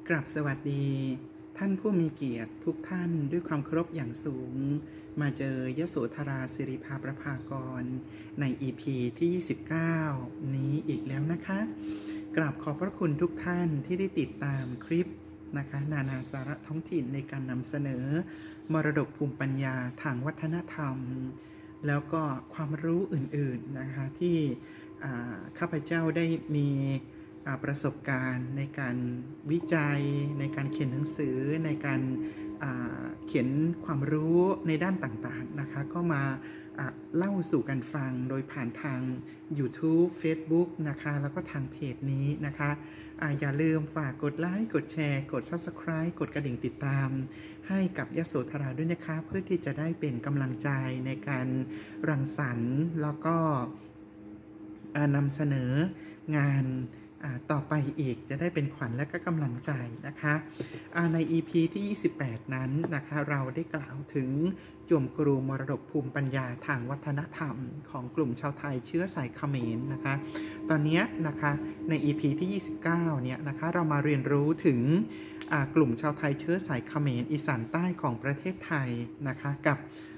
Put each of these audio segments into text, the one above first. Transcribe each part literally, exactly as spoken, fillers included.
กราบสวัสดีท่านผู้มีเกียรติทุกท่านด้วยความเคารพอย่างสูงมาเจอยโสธราสิริภาประภากรใน อี พี ที่ยี่สิบเก้านี้อีกแล้วนะคะกราบขอบพระคุณทุกท่านที่ได้ติดตามคลิปนะคะนานาสาระท้องถิ่นในการนำเสนอมรดกภูมิปัญญาทางวัฒนธรรมแล้วก็ความรู้อื่นๆนะคะที่ข้าพเจ้าได้มีประสบการณ์ในการวิจัยในการเขียนหนังสือในการเขียนความรู้ในด้านต่างๆนะคะก็มาเล่าสู่กันฟังโดยผ่านทาง YouTube Facebook นะคะแล้วก็ทางเพจนี้นะคะออย่าลืมฝากกดไลค์กดแชร์กด ซับสไครบ์ กดกระดิ่งติดตามให้กับยโสธราด้วยนะคะเพื่อที่จะได้เป็นกำลังใจในการรังสรรค์แล้วก็นำเสนองานต่อไปอีกจะได้เป็นขวัญและก็กำลังใจนะคะใน อี พี ที่ยี่สิบแปดนั้นนะคะเราได้กล่าวถึงจมกรูมรดกภูมิปัญญาทางวัฒนธรรมของกลุ่มชาวไทยเชื้อสายเขมรนะคะตอนนี้นะคะใน อี พี ที่ยี่สิบเก้าเนี่ยนะคะเรามาเรียนรู้ถึงกลุ่มชาวไทยเชื้อสายเขมรอีสานใต้ของประเทศไทยนะคะกับ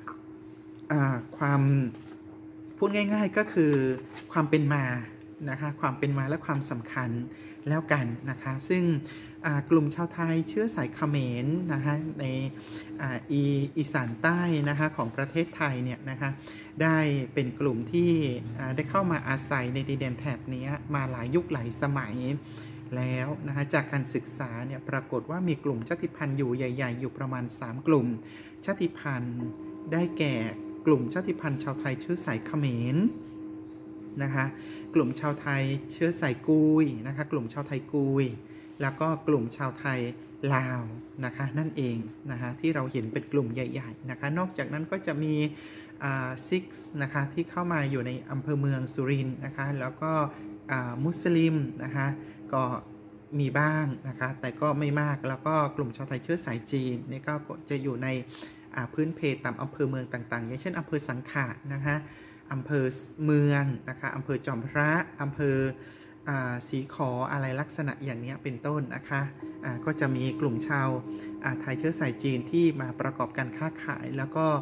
ความพูดง่ายๆก็คือความเป็นมานะคะความเป็นมาและความสำคัญแล้วกันนะคะซึ่งกลุ่มชาวไทยเชื้อสายเขมรนะคะในอีอีสานใต้นะคะของประเทศไทยเนี่ยนะคะได้เป็นกลุ่มที่ได้เข้ามาอาศัยในดินแดนแถบนี้มาหลายยุคหลายสมัยแล้วนะคะจากการศึกษาเนี่ยปรากฏว่ามีกลุ่มชาติพันธุ์อยู่ใหญ่ๆอยู่ประมาณสามกลุ่มชาติพันธุ์ได้แก่กลุ่มชาติพันธุ์ชาวไทยเชื้อสายเขมรนะคะกลุ่มชาวไทยเชื้อสายกุยนะคะกลุ่มชาวไทยกุยแล้วก็กลุ่มชาวไทยลาวนะคะนั่นเองนะคะที่เราเห็นเป็นกลุ่มใหญ่ๆนะคะนอกจากนั้นก็จะมีซิกส์นะคะที่เข้ามาอยู่ในอำเภอเมืองสุรินทร์นะคะแล้วก็มุสลิมนะคะก็มีบ้างนะคะแต่ก็ไม่มากแล้วก็กลุ่มชาวไทยเชื้อสายจีนนี่ก็จะอยู่ในพื้นเพตามอำเภอเมืองต่างๆอย่างเช่นอำเภอสังขะนะคะอำเภอเมืองนะคะอำเภอจอมพระอำเภอสีขออะไรลักษณะอย่างนี้เป็นต้นนะคะก็จะมีกลุ่มชาวไทยเชื้อสายจีนที่มาประกอบการค้าขายแล้วก็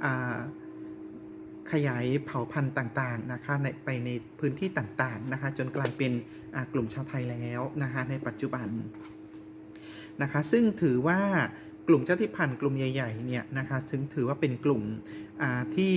ขยายเผ่าพันธุ์ต่างๆนะคะในไปในพื้นที่ต่างๆนะคะจนกลายเป็นกลุ่มชาวไทยแล้วนะคะในปัจจุบันนะคะซึ่งถือว่ากลุ่มชาติพันธุ์กลุ่มใหญ่ๆเนี่ยนะคะถึงถือว่าเป็นกลุ่มที่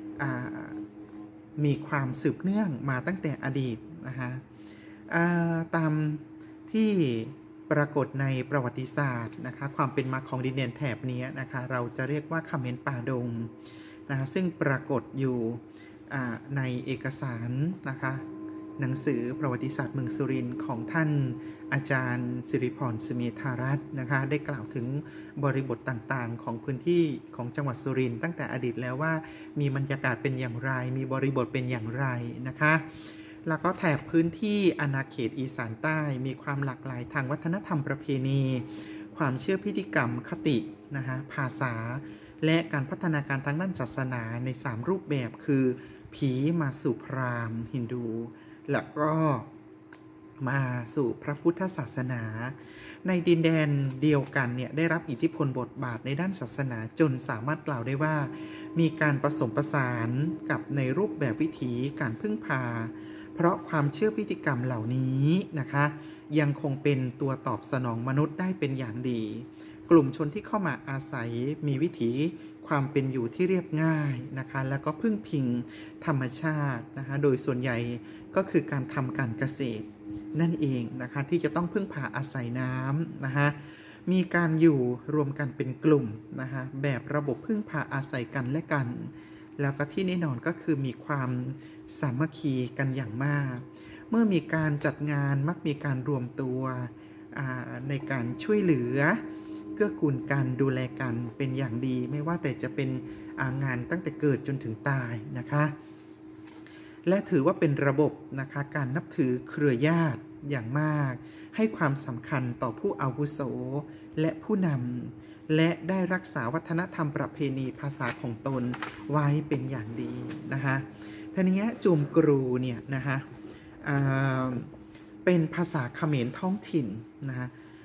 มีความสืบเนื่องมาตั้งแต่อดีตนะคะตามที่ปรากฏในประวัติศาสตร์นะคะความเป็นมาของดินแดนแถบนี้นะคะเราจะเรียกว่าเขมรป่าดงนะคะซึ่งปรากฏอยู่ในเอกสารนะคะหนังสือประวัติศาสตร์เมืองสุรินทร์ของท่านอาจารย์สิริพรสุเมธารัตน์นะคะได้กล่าวถึงบริบทต่างๆของพื้นที่ของจังหวัดสุรินทร์ตั้งแต่อดีตแล้วว่ามีบรรยากาศเป็นอย่างไรมีบริบทเป็นอย่างไรนะคะแล้วก็แถบพื้นที่อาณาเขตอีสานใต้มีความหลากหลายทางวัฒนธรรมประเพณีความเชื่อพิธีกรรมคตินะคะภาษาและการพัฒนาการทางด้านศาสนาในสามรูปแบบคือผีมาสู่พราหมณ์ฮินดูแล้วก็มาสู่พระพุทธศาสนาในดินแดนเดียวกันเนี่ยได้รับอิทธิพลบทบาทในด้านศาสนาจนสามารถกล่าวได้ว่ามีการผสมผสานกับในรูปแบบวิถีการพึ่งพาเพราะความเชื่อพิธีกรรมเหล่านี้นะคะยังคงเป็นตัวตอบสนองมนุษย์ได้เป็นอย่างดีกลุ่มชนที่เข้ามาอาศัยมีวิถีความเป็นอยู่ที่เรียบง่ายนะคะแล้วก็พึ่งพิงธรรมชาตินะคะโดยส่วนใหญ่ก็คือการทำการเกษตรนั่นเองนะคะที่จะต้องพึ่งพาอาศัยน้ำนะคะมีการอยู่รวมกันเป็นกลุ่มนะคะแบบระบบพึ่งพาอาศัยกันและกันแล้วก็ที่แน่นอนก็คือมีความสามัคคีกันอย่างมากเมื่อมีการจัดงานมักมีการรวมตัวในการช่วยเหลือเกื้อกูลกันดูแลกันเป็นอย่างดีไม่ว่าแต่จะเป็นงานตั้งแต่เกิดจนถึงตายนะคะและถือว่าเป็นระบบนะคะการนับถือเครือญาติอย่างมากให้ความสำคัญต่อผู้อาวุโสและผู้นำและได้รักษาวัฒนธรรมประเพณีภาษาของตนไว้เป็นอย่างดีนะคะทีนี้จุมกรูเนี่ยนะคะเป็นภาษาเขมรท้องถิ่นนะคะ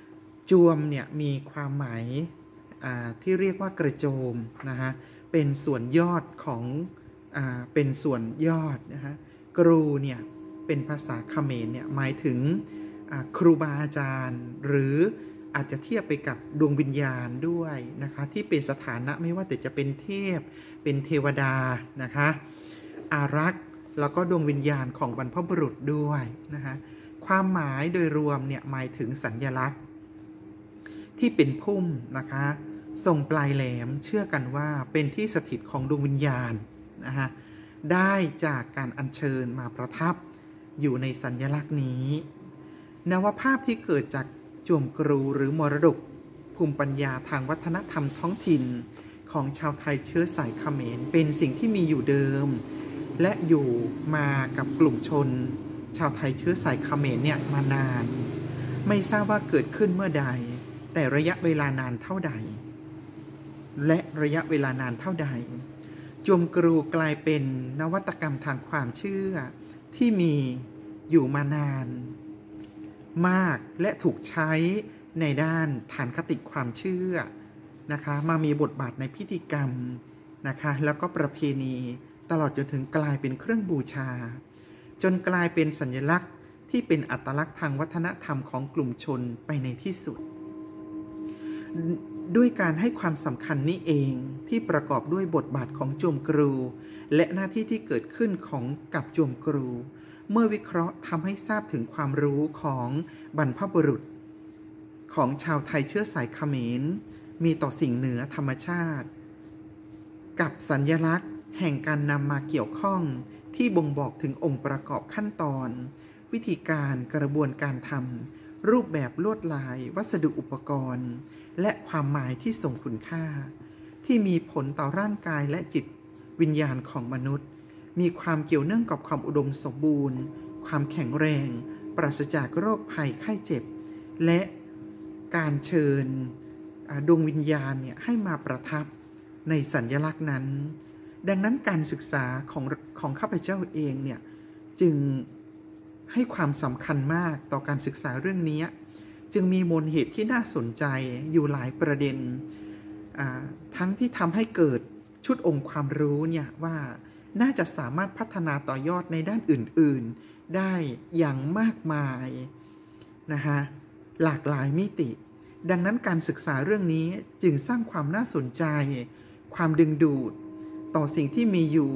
จวมเนี่ยมีความหมายที่เรียกว่ากระโจมนะฮะเป็นส่วนยอดของอ่าเป็นส่วนยอดนะฮะกรูเนี่ยเป็นภาษาเขมรเนี่ยหมายถึงครูบาอาจารย์หรืออาจจะเทียบไปกับดวงวิญญาณด้วยนะคะที่เป็นสถานะไม่ว่าแต่จะเป็นเทพเป็นเทวดานะคะอารักษ์แล้วก็ดวงวิญญาณของบรรพบุรุษด้วยนะคะความหมายโดยรวมเนี่ยหมายถึงสัญลักษณ์ที่เป็นพุ่มนะคะทรงปลายแหลมเชื่อกันว่าเป็นที่สถิตของดวงวิญญาณนะคะได้จากการอัญเชิญมาประทับอยู่ในสัญลักษณ์นี้นวภาพที่เกิดจากจวมกรูหรือมรดกภูมิปัญญาทางวัฒนธรรมท้องถิ่นของชาวไทยเชื้อสายเขมรเป็นสิ่งที่มีอยู่เดิมและอยู่มากับกลุ่มชนชาวไทยเชื้อสายเขมรเนี่ยมานานไม่ทราบว่าเกิดขึ้นเมื่อใดแต่ระยะเวลานานเท่าใดและระยะเวลานานเท่าใดจวมกรูกลายเป็นนวัตกรรมทางความเชื่อที่มีอยู่มานานมากและถูกใช้ในด้านฐานคติความเชื่อนะคะมามีบทบาทในพิธีกรรมนะคะแล้วก็ประเพณีตลอดจนถึงกลายเป็นเครื่องบูชาจนกลายเป็นสัญลักษณ์ที่เป็นอัตลักษณ์ทางวัฒนธรรมของกลุ่มชนไปในที่สุดด้วยการให้ความสำคัญนี้เองที่ประกอบด้วยบทบาทของจวมกรูและหน้าที่ที่เกิดขึ้นของกับจวมกรูเมื่อวิเคราะห์ทำให้ทราบถึงความรู้ของบรรพบุรุษของชาวไทยเชื้อสายเขมรมีต่อสิ่งเหนือธรรมชาติกับสัญลักษณ์แห่งการนำมาเกี่ยวข้องที่บ่งบอกถึงองค์ประกอบขั้นตอนวิธีการกระบวนการทำรูปแบบลวดลายวัสดุอุปกรณ์และความหมายที่ทรงคุณค่าที่มีผลต่อร่างกายและจิตวิญญาณของมนุษย์มีความเกี่ยวเนื่องกับความอุดมสมบูรณ์ความแข็งแรงปราศจากโรคภัยไข้เจ็บและการเชิญดวงวิญญาณเนี่ยให้มาประทับในสัญลักษณ์นั้นดังนั้นการศึกษาของของข้าพเจ้าเองเนี่ยจึงให้ความสำคัญมากต่อการศึกษาเรื่องนี้จึงมีมูลเหตุที่น่าสนใจอยู่หลายประเด็นทั้งที่ทำให้เกิดชุดองค์ความรู้เนี่ยว่าน่าจะสามารถพัฒนาต่อยอดในด้านอื่นๆได้อย่างมากมายนะคะหลากหลายมิติดังนั้นการศึกษาเรื่องนี้จึงสร้างความน่าสนใจความดึงดูดต่อสิ่งที่มีอยู่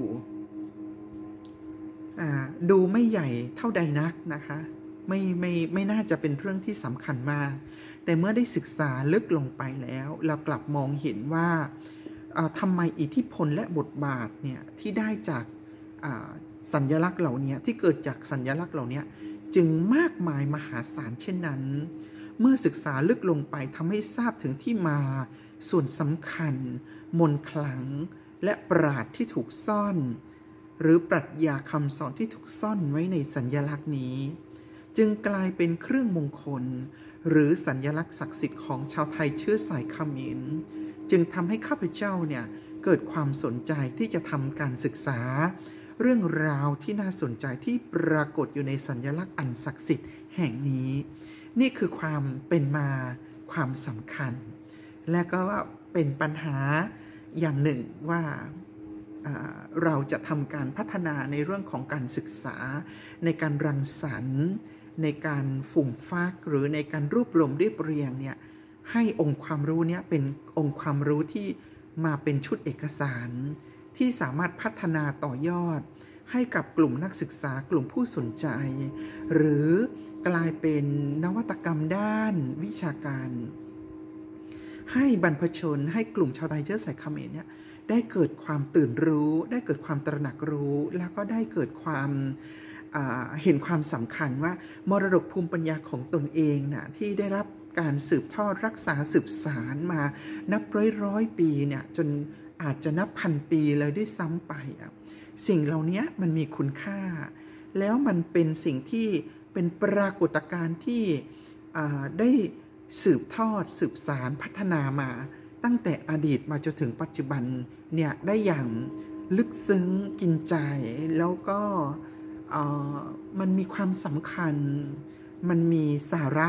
ดูไม่ใหญ่เท่าใดนักนะคะไม่ไม่ไม่น่าจะเป็นเรื่องที่สำคัญมากแต่เมื่อได้ศึกษาลึกลงไปแล้วเรากลับมองเห็นว่าทำไมอิทธิพลและบทบาทเนี่ยที่ได้จากสัญลักษณ์เหล่านี้ที่เกิดจากสัญลักษณ์เหล่านี้จึงมากมายมหาศาลเช่นนั้นเมื่อศึกษาลึกลงไปทำให้ทราบถึงที่มาส่วนสำคัญมนต์ขลังและปราชญ์ที่ถูกซ่อนหรือปรัชญาคำสอนที่ถูกซ่อนไว้ในสัญลักษณ์นี้จึงกลายเป็นเครื่องมงคลหรือสัญลักษณ์ศักดิ์สิทธิ์ของชาวไทยเชื้อสายเขมรจึงทำให้ข้าพเจ้าเนี่ยเกิดความสนใจที่จะทำการศึกษาเรื่องราวที่น่าสนใจที่ปรากฏอยู่ในสัญลักษณ์อันศักดิ์สิทธิ์แห่งนี้นี่คือความเป็นมาความสำคัญและก็เป็นปัญหาอย่างหนึ่งว่าเราจะทำการพัฒนาในเรื่องของการศึกษาในการรังสรรค์ในการฝุ่มฟักหรือในการรวบรวมเรียบเรียงเนี่ยให้องค์ความรู้เนี่ยเป็นองค์ความรู้ที่มาเป็นชุดเอกสารที่สามารถพัฒนาต่อยอดให้กับกลุ่มนักศึกษากลุ่มผู้สนใจหรือกลายเป็นนวัตกรรมด้านวิชาการให้บรรพชนให้กลุ่มชาวไทยเชื้อสายเขมรเนี่ยได้เกิดความตื่นรู้ได้เกิดความตระหนักรู้แล้วก็ได้เกิดความเห็นความสำคัญว่ามรดกภูมิปัญญาของตนเองนะที่ได้รับการสืบทอดรักษาสืบสานมานับร้อยร้อยปีเนี่ยจนอาจจะนับพันปีเลยด้วยซ้ำไปสิ่งเหล่านี้มันมีคุณค่าแล้วมันเป็นสิ่งที่เป็นปรากฏการณ์ที่ได้สืบทอดสืบสานพัฒนามาตั้งแต่อดีตมาจนถึงปัจจุบันเนี่ยได้อย่างลึกซึ้งกินใจแล้วก็มันมีความสำคัญมันมีสาระ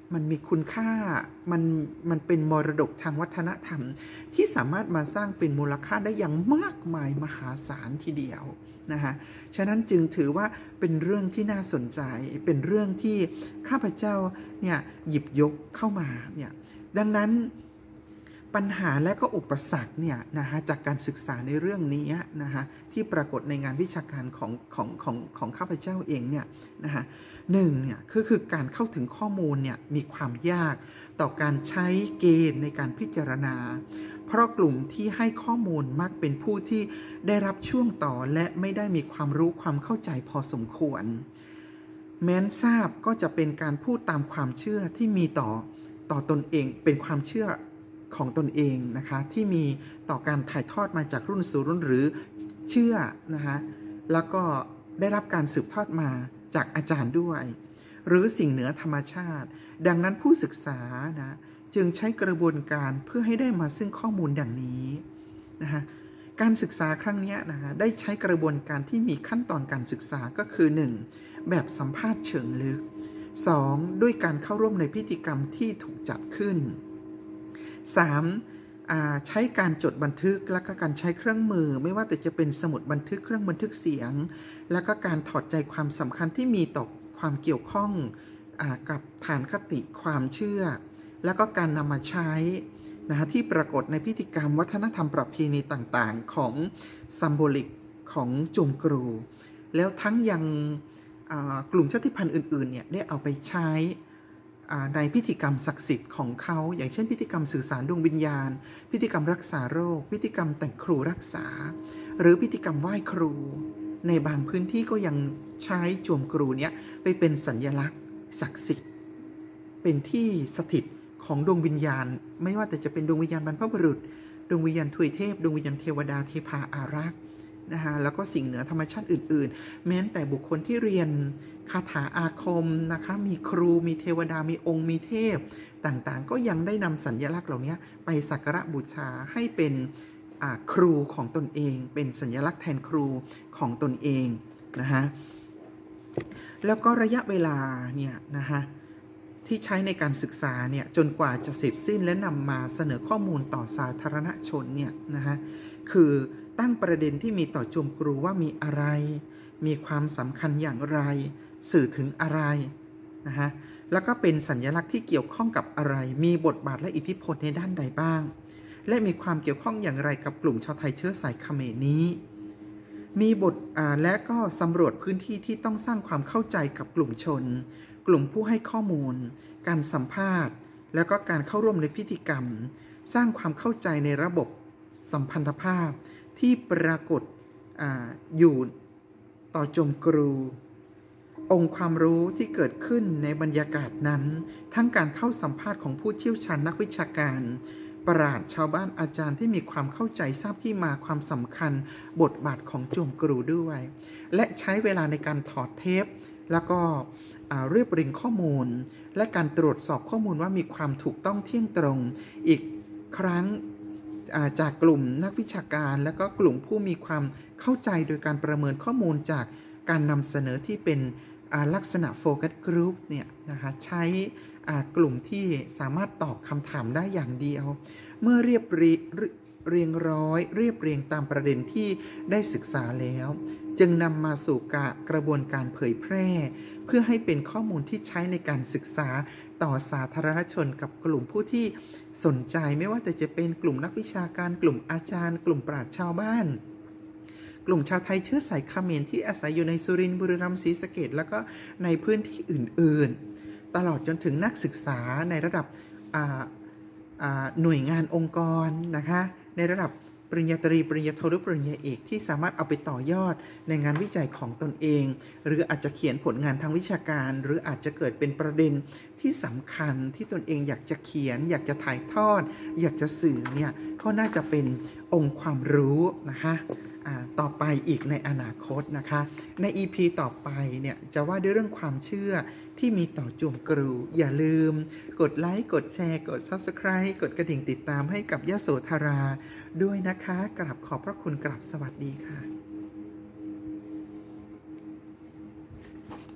มันมีคุณค่ามันมันเป็นมรดกทางวัฒนธรรมที่สามารถมาสร้างเป็นมูลค่าได้อย่างมากมายมหาศาลทีเดียวนะคะฉะนั้นจึงถือว่าเป็นเรื่องที่น่าสนใจเป็นเรื่องที่ข้าพเจ้าเนี่ยหยิบยกเข้ามาเนี่ยดังนั้นปัญหาและก็อุปสรรคเนี่ยนะคะจากการศึกษาในเรื่องนี้นะคะที่ปรากฏในงานวิชาการของของของของข้าพเจ้าเองเนี่ยนะคะหนึ่งเนี่ยคือคือการเข้าถึงข้อมูลเนี่ยมีความยากต่อการใช้เกณฑ์ในการพิจารณาเพราะกลุ่มที่ให้ข้อมูลมักเป็นผู้ที่ได้รับช่วงต่อและไม่ได้มีความรู้ความเข้าใจพอสมควรแม้นทราบก็จะเป็นการพูดตามความเชื่อที่มีต่อต่อตนเองเป็นความเชื่อของตนเองนะคะที่มีต่อการถ่ายทอดมาจากรุ่นสู่รุ่นหรือเชื่อนะคะแล้วก็ได้รับการสืบทอดมาจากอาจารย์ด้วยหรือสิ่งเหนือธรรมชาติดังนั้นผู้ศึกษานะจึงใช้กระบวนการเพื่อให้ได้มาซึ่งข้อมูลดังนี้นะคะการศึกษาครั้งนี้นะคะได้ใช้กระบวนการที่มีขั้นตอนการศึกษาก็คือหนึ่งแบบสัมภาษณ์เชิงลึกสองด้วยการเข้าร่วมในพิธีกรรมที่ถูกจัดขึ้นสามใช้การจดบันทึกและก็การใช้เครื่องมือไม่ว่าแต่จะเป็นสมุดบันทึกเครื่องบันทึกเสียงและก็การถอดใจความสำคัญที่มีต่อความเกี่ยวข้องกับฐานคติความเชื่อแล้วก็การนำมาใช้นะที่ปรากฏในพิธีกรรมวัฒนธรรมประเพณีต่างๆของซัมโบลิกของจงกรูแล้วทั้งยังกลุ่มชาติพันธุ์อื่นๆเนี่ยได้เอาไปใช้ในพิธีกรรมศักดิ์สิทธิ์ของเขาอย่างเช่นพิธีกรรมสื่อสารดวงวิญญาณพิธีกรรมรักษาโรคพิธีกรรมแต่งครูรักษาหรือพิธีกรรมไหว้ครูในบางพื้นที่ก็ยังใช้จวมกรูเนี้ยไปเป็นสัญลักษณ์ศักดิ์สิทธิ์เป็นที่สถิตของดวงวิญญาณไม่ว่าแต่จะเป็นดวงวิญญาณบรรพบุรุษดวงวิญญาณทวยเทพดวงวิญญาณเทวดาเทพาอารักษ์นะคะแล้วก็สิ่งเหนือธรรมชาติอื่นๆแม้แต่บุคคลที่เรียนคาถาอาคมนะคะมีครูมีเทวดามีองค์มีเทพต่างๆก็ยังได้นำสัญลักษณ์เหล่านี้ไปสักการะบูชาให้เป็นครูของตนเองเป็นสัญลักษณ์แทนครูของตนเองนะคะแล้วก็ระยะเวลาเนี่ยนะคะที่ใช้ในการศึกษาเนี่ยจนกว่าจะเสร็จสิ้นและนำมาเสนอข้อมูลต่อสาธารณชนเนี่ยนะคะคือตั้งประเด็นที่มีต่อจวมกรูว่ามีอะไรมีความสำคัญอย่างไรสื่อถึงอะไรนะคะแล้วก็เป็นสัญลักษณ์ที่เกี่ยวข้องกับอะไรมีบทบาทและอิทธิพลในด้านใดบ้างและมีความเกี่ยวข้องอย่างไรกับกลุ่มชาวไทยเชื้อสายเขมรนี้มีบทอ่านและก็สำรวจพื้นที่ที่ต้องสร้างความเข้าใจกับกลุ่มชนกลุ่มผู้ให้ข้อมูลการสัมภาษณ์แล้วก็การเข้าร่วมในพิธีกรรมสร้างความเข้าใจในระบบสัมพันธภาพที่ปรากฏ อ, อยู่ต่อจวมกรูองค์ความรู้ที่เกิดขึ้นในบรรยากาศนั้นทั้งการเข้าสัมภาษณ์ของผู้เชี่ยวชาญนักวิชาการปราชญ์ชาวบ้านอาจารย์ที่มีความเข้าใจทราบที่มาความสำคัญบทบาทของจวมกรูด้วยและใช้เวลาในการถอดเทปแล้วก็เรียบเรียงข้อมูลและการตรวจสอบข้อมูลว่ามีความถูกต้องเที่ยงตรงอีกครั้งจากกลุ่มนักวิชาการและก็กลุ่มผู้มีความเข้าใจโดยการประเมินข้อมูลจากการนำเสนอที่เป็นลักษณะโฟกัสกรุ๊ปเนี่ยนะคะใช้กลุ่มที่สามารถตอบคำถามได้อย่างเดียวเมื่อเรียบเรียงร้อยเรียบเรียงตามประเด็นที่ได้ศึกษาแล้วจึงนำมาสู่กระบวนการเผยแพร่เพื่อให้เป็นข้อมูลที่ใช้ในการศึกษาต่อสาธารณชนกับกลุ่มผู้ที่สนใจไม่ว่าแต่จะเป็นกลุ่มนักวิชาการกลุ่มอาจารย์กลุ่มปราชญ์ชาวบ้านกลุ่มชาวไทยเชื้อสายเขมรที่อาศัยอยู่ในสุรินทร์บุรีรัมย์ศรีสะเกษแล้วก็ในพื้นที่อื่นๆตลอดจนถึงนักศึกษาในระดับหน่วยงานองค์กรนะคะในระดับปริญญาตรีปริญญาโทหรือปริญญาเอกที่สามารถเอาไปต่อยอดในงานวิจัยของตนเองหรืออาจจะเขียนผลงานทางวิชาการหรืออาจจะเกิดเป็นประเด็นที่สำคัญที่ตนเองอยากจะเขียนอยากจะถ่ายทอดอยากจะสื่อเนี่ยก็น่าจะเป็นองค์ความรู้นะคะต่อไปอีกในอนาคตนะคะใน อี พี ต่อไปเนี่ยจะว่าด้วยเรื่องความเชื่อที่มีต่อจวมกรูอย่าลืมกดไลค์กดแชร์กด ซับสไครบ์ กดกระดิ่งติดตามให้กับยโสธราด้วยนะคะกราบขอบพระคุณกราบสวัสดีค่ะ